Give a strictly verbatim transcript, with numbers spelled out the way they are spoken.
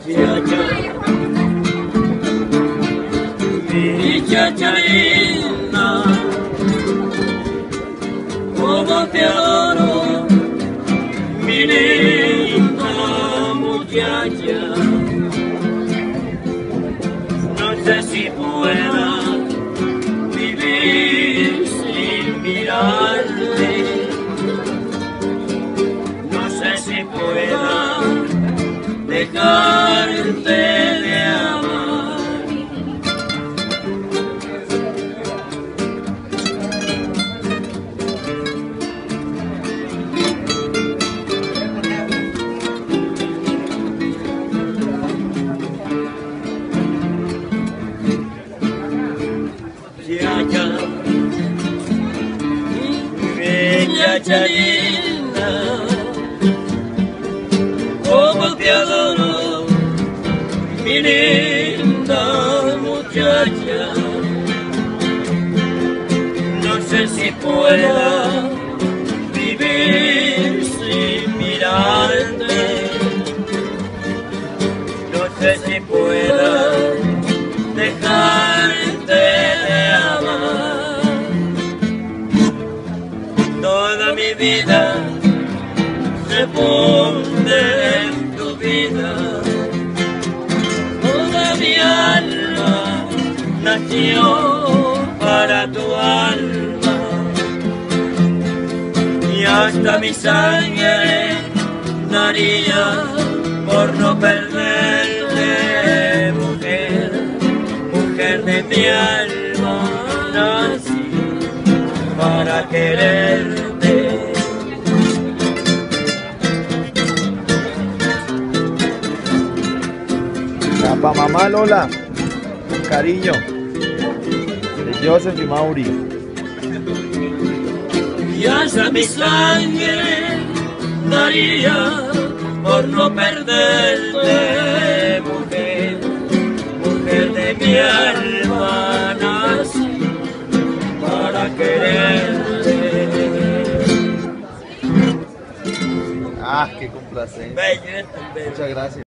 Chacha, mi chacha linda, como te adoro, mi linda muchacha. No sé si pueda vivir sin mirarte, no sé si pueda dejarte de amar. Chacha, mi chacha linda, como te adoro, mi linda muchacha. No sé si pueda vivir sin mirarte, no sé si pueda dejarte de amar. Toda mi vida se funde en tu vida, toda mi alma nació para tu alma, y hasta mi sangre daría por no perderte, mujer, mujer de mi alma, nací para quererte. Pa' mamá Lola, con cariño, de Joseph y Mauri. Y hasta mi sangre daría por no perderte, mujer, mujer de mi alma, nací para quererte. Ah, qué complacencia. Bello, es tan bello. Muchas gracias.